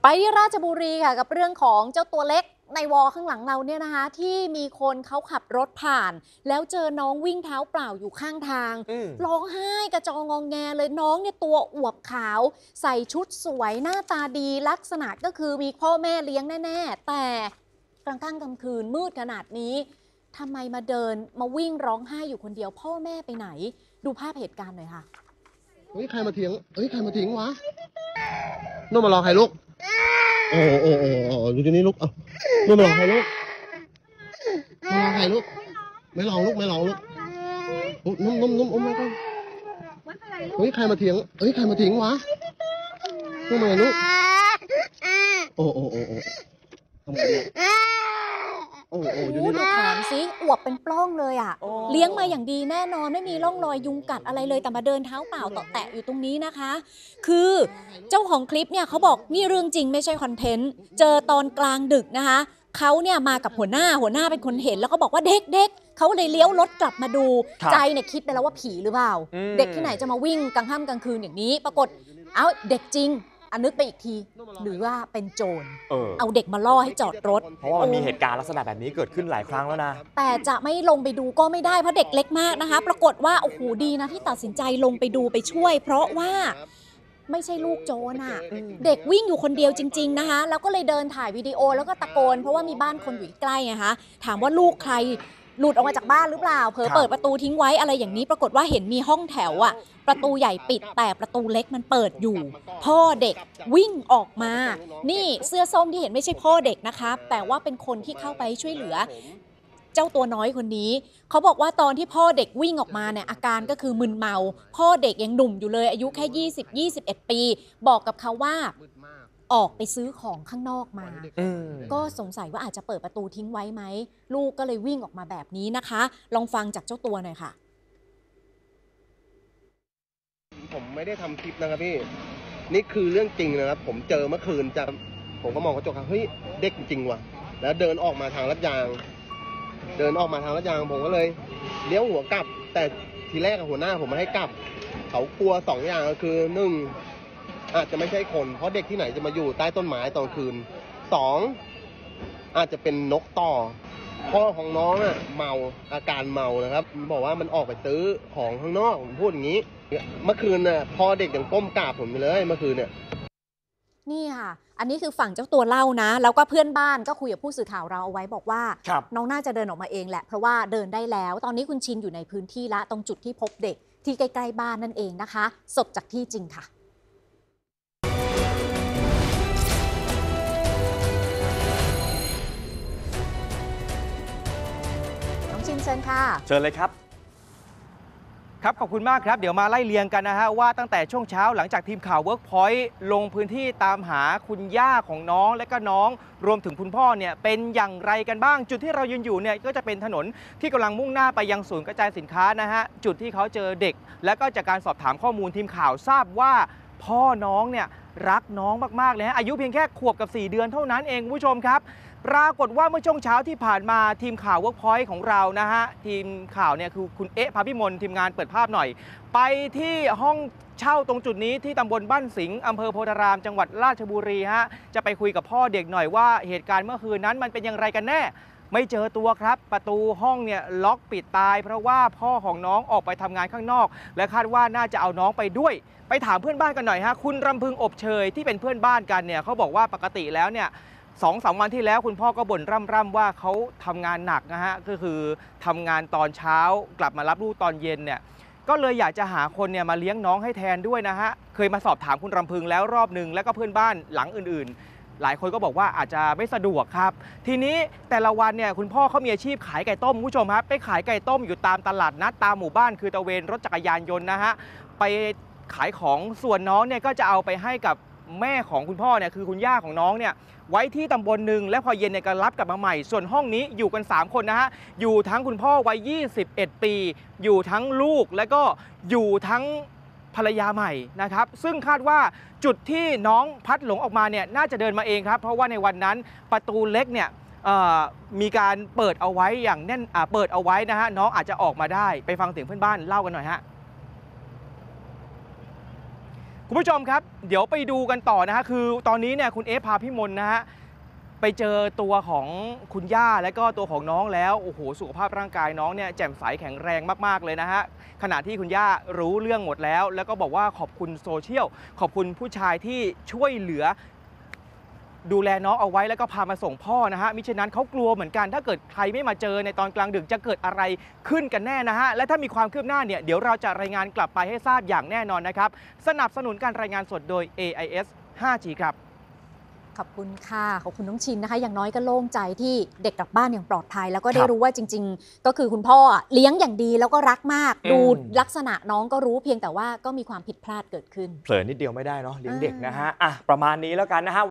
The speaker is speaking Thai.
ไปที่ราชบุรีค่ะกับเรื่องของเจ้าตัวเล็กในวอข้างหลังเราเนี่ยนะคะที่มีคนเขาขับรถผ่านแล้วเจอน้องวิ่งเท้าเปล่าอยู่ข้างทางร้องไห้กระจองงองแงเลยน้องเนี่ยตัวอวบขาวใส่ชุดสวยหน้าตาดีลักษณะก็คือมีพ่อแม่เลี้ยงแน่ๆแต่กลางค่ำกลางคืนมืดขนาดนี้ทำไมมาเดินมาวิ่งร้องไห้อยู่คนเดียวพ่อแม่ไปไหนดูภาพเหตุการณ์หน่อยค่ะเฮ้ยใครมาทิ้งใครมาทิ้งวะนู่นมารอใครลูกโอ้อยู่ที่นี่ลูกนู่นมารอใครลูกมารอใครลูกไม่ลองลูกนุ่มมาก่อนเฮ้ยใครมาทิ้งใครมาทิ้งวะนู่นมาลูกโอ้ทำไมลูกดูถามสิอวบเป็นปล้องเลยอ่ะเลี้ยงมาอย่างดีแน่นอนไม่มีร่องรอยยุงกัดอะไรเลยแต่มาเดินเท้าเปล่าต่อแตะอยู่ตรงนี้นะคะคือเจ้าของคลิปเนี่ยเขาบอกนี่เรื่องจริงไม่ใช่คอนเทนต์เจอตอนกลางดึกนะคะเขาเนี่ยมากับหัวหน้าเป็นคนเห็นแล้วก็บอกว่าเด็กเขาเลยเลี้ยวรถกลับมาดูใจเนี่ยคิดไปแล้วว่าผีหรือเปล่าเด็กที่ไหนจะมาวิ่งกลางค่ำกลางคืนอย่างนี้ปรากฏเด็กจริงนึกไปอีกทีหรือว่าเป็นโจรเอาเด็กมาล่อให้จอดรถเพราะว่ามันมีเหตุการณ์ลักษณะแบบนี้เกิดขึ้นหลายครั้งแล้วนะแต่จะไม่ลงไปดูก็ไม่ได้เพราะเด็กเล็กมากนะคะปรากฏว่าโอ้โหดีนะที่ตัดสินใจลงไปดูไปช่วยเพราะว่าไม่ใช่ลูกโจรอ่ะเด็กวิ่งอยู่คนเดียวจริงๆนะคะแล้วก็เลยเดินถ่ายวิดีโอแล้วก็ตะโกนเพราะว่ามีบ้านคนอยู่ใกล้ไงคะถามว่าลูกใครหลุดออกมาจากบ้านหรือเปล่าเผลอเปิดประตูทิ้งไว้อะไรอย่างนี้ปรากฏว่าเห็นมีห้องแถวอ่ะประตูใหญ่ปิดแต่ประตูเล็กมันเปิดอยู่พ่อเด็กวิ่งออกมานี่เสื้อส้มที่เห็นไม่ใช่พ่อเด็กนะคะแต่ว่าเป็นคนที่เข้าไปช่วยเหลือเจ้าตัวน้อยคนนี้เขาบอกว่าตอนที่พ่อเด็กวิ่งออกมาเนี่ยอาการก็คือมึนเมาพ่อเด็กยังหนุ่มอยู่เลยอายุแค่20-21 ปีบอกกับเขาว่าออกไปซื้อของข้างนอกมาก็สงสัยว่าอาจจะเปิดประตูทิ้งไว้ไหมลูกก็เลยวิ่งออกมาแบบนี้นะคะลองฟังจากเจ้าตัวหน่อยค่ะผมไม่ได้ทำคลิปนะครับพี่นี่คือเรื่องจริงนะครับผมเจอเมื่อคืนผมก็มองกระจกครับเฮ้ยเด็กจริงว่ะแล้วเดินออกมาทางลาดยางผมก็เลยเลี้ยวหัวกลับแต่ทีแรกหัวหน้าผมไม่ให้กลับเขากลัว2 อย่างก็คือ1อาจจะไม่ใช่คนเพราะเด็กที่ไหนจะมาอยู่ใต้ต้นไม้ตอนคืน2อาจจะเป็นนกต่อพ่อของน้องเมาอาการเมานะครับบอกว่ามันออกไปซื้อของข้างนอกผมพูดอย่างนี้เมื่อคืนพ่อเด็กยังก้มกราบผมไปเลยเมื่อคืนนี่ค่ะอันนี้คือฝั่งเจ้าตัวเล่านะแล้วก็เพื่อนบ้านก็คุยกับผู้สื่อข่าวเราเอาไว้บอกว่าน้องน่าจะเดินออกมาเองแหละเพราะว่าเดินได้แล้วตอนนี้คุณชินอยู่ในพื้นที่ละตรงจุดที่พบเด็กที่ใกล้ๆบ้านนั่นเองนะคะสดจากที่จริงค่ะน้องชินเชิญค่ะเชิญเลยครับครับขอบคุณมากครับเดี๋ยวมาไล่เรียงกันนะฮะว่าตั้งแต่ช่วงเช้าหลังจากทีมข่าว Workpoint ลงพื้นที่ตามหาคุณย่าของน้องและก็น้องรวมถึงคุณพ่อเนี่ยเป็นอย่างไรกันบ้างจุดที่เรายืนอยู่เนี่ยก็จะเป็นถนนที่กำลังมุ่งหน้าไปยังศูนย์กระจายสินค้านะฮะจุดที่เขาเจอเด็กและก็จากการสอบถามข้อมูลทีมข่าวทราบว่าพ่อน้องเนี่ยรักน้องมากๆเลยฮะอายุเพียงแค่ขวบกับ4 เดือนเท่านั้นเองคุณผู้ชมครับปรากฏว่าเมื่อช่วงเช้าที่ผ่านมาทีมข่าว Workpoint ของเรานะฮะทีมข่าวเนี่ยคือคุณพาพิมลทีมงานเปิดภาพหน่อยไปที่ห้องเช่าตรงจุดนี้ที่ตำบลบ้านสิงห์อำเภอโพธารามจังหวัดราชบุรีฮะจะไปคุยกับพ่อเด็กหน่อยว่าเหตุการณ์เมื่อคืนนั้นมันเป็นอย่างไรกันแน่ไม่เจอตัวครับประตูห้องเนี่ยล็อกปิดตายเพราะว่าพ่อของน้องออกไปทำงานข้างนอกและคาดว่าน่าจะเอาน้องไปด้วยไปถามเพื่อนบ้านกันหน่อยฮะคุณรำพึงอบเชยที่เป็นเพื่อนบ้านกันเนี่ยเขาบอกว่าปกติแล้วเนี่ย2-3 วันที่แล้วคุณพ่อก็บ่นร่ำว่าเขาทำงานหนักนะฮะก็คือทำงานตอนเช้ากลับมารับลูกตอนเย็นเนี่ยก็เลยอยากจะหาคนเนี่ยมาเลี้ยงน้องให้แทนด้วยนะฮะเคยมาสอบถามคุณรำพึงแล้วรอบนึงแล้วก็เพื่อนบ้านหลังอื่นๆหลายคนก็บอกว่าอาจจะไม่สะดวกครับทีนี้แต่ละวันเนี่ยคุณพ่อเขามีอาชีพขายไก่ต้มคุณผู้ชมครับไปขายไก่ต้มอยู่ตามตลาดนัดตามหมู่บ้านคือตะเวนรถจักรยานยนต์นะฮะไปขายของส่วนน้องเนี่ยก็จะเอาไปให้กับแม่ของคุณพ่อเนี่ยคือคุณย่าของน้องเนี่ยไว้ที่ตำบลหนึ่งและพอเย็นเนี่ยก็รับกลับมาใหม่ส่วนห้องนี้อยู่กัน3 คนนะฮะอยู่ทั้งคุณพ่อวัย21 ปีอยู่ทั้งลูกและก็อยู่ทั้งภรรยาใหม่นะครับซึ่งคาดว่าจุดที่น้องพัดหลงออกมาเนี่ยน่าจะเดินมาเองครับเพราะว่าในวันนั้นประตูเล็กเนี่ยมีการเปิดเอาไว้อย่างแน่นเปิดเอาไว้นะฮะน้องอาจจะออกมาได้ไปฟังเสียงเพื่อนบ้านเล่ากันหน่อยฮะคุณผู้ชมครับเดี๋ยวไปดูกันต่อนะฮะคือตอนนี้เนี่ยคุณเอฟพาพี่มนนะฮะไปเจอตัวของคุณย่าและก็ตัวของน้องแล้วโอ้โหสุขภาพร่างกายน้องเนี่ยแจ่มใสแข็งแรงมากๆเลยนะฮะขณะที่คุณย่ารู้เรื่องหมดแล้วแล้วก็บอกว่าขอบคุณโซเชียลขอบคุณผู้ชายที่ช่วยเหลือดูแลน้องเอาไว้แล้วก็พามาส่งพ่อนะฮะมิฉะนั้นเขากลัวเหมือนกันถ้าเกิดใครไม่มาเจอในตอนกลางดึกจะเกิดอะไรขึ้นกันแน่นะฮะและถ้ามีความคืบหน้าเนี่ยเดี๋ยวเราจะรายงานกลับไปให้ทราบอย่างแน่นอนนะครับสนับสนุนการรายงานสดโดย AIS 5G ครับขอบคุณค่ะขอบคุณน้องชินนะคะอย่างน้อยก็โล่งใจที่เด็กกลับบ้านอย่างปลอดภัยแล้วก็ได้รู้ว่าจริงๆก็คือคุณพ่อเลี้ยงอย่างดีแล้วก็รักมากดูลักษณะน้องก็รู้เพียงแต่ว่าก็มีความผิดพลาดเกิดขึ้นเผลอนิดเดียวไม่ได้เนาะเลี้ยงเด็กนะฮะอ่ะประมาณนี้แล้วกันนะฮะ